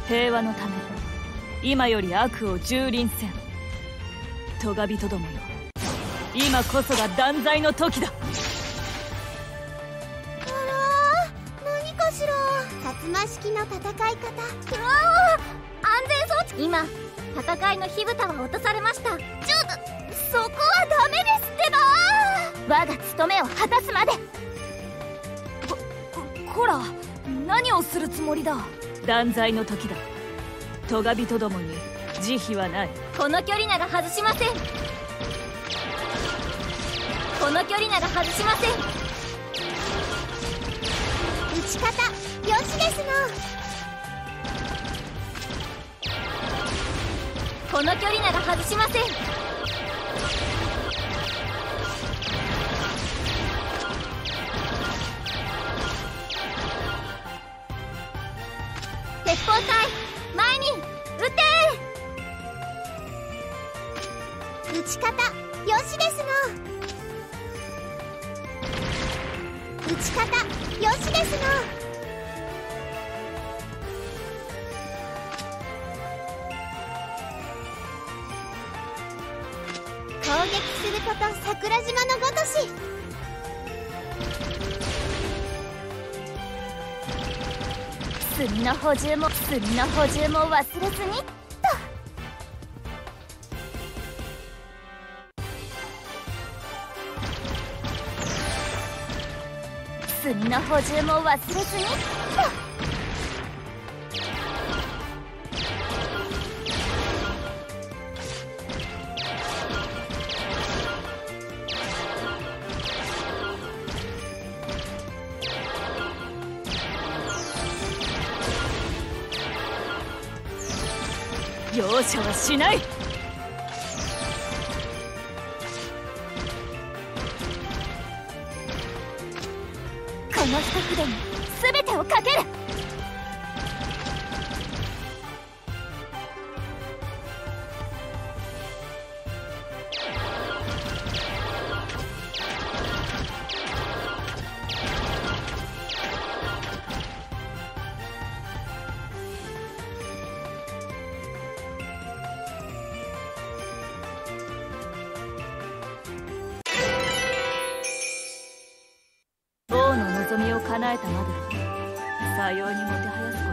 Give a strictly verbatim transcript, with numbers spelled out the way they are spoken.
平和のため今より悪を蹂躙せん。トガ人どもよ、今こそが断罪の時だ。 あらー、何かしら。薩摩式の戦い方。うわー、安全装置。今戦いの火蓋は落とされました。ちょっとそこはダメですってばー。我が務めを果たすまで。 ここら、何をするつもりだ。断罪の時だ。トガ人どもに慈悲はない。 この距離なら外しません。この距離なら外しません。打ち方よしですの。この距離なら外しません。鉄砲隊前に撃て。打ち方よしですの。打ち方よしですの。攻撃すること桜島のごとし。炭の補充も炭の補充も忘れずにっと。炭の補充も忘れずにっと。 容赦はしない。 この一筆に全てをかける。 王の望みを叶えたまでだ。さようにもてはやす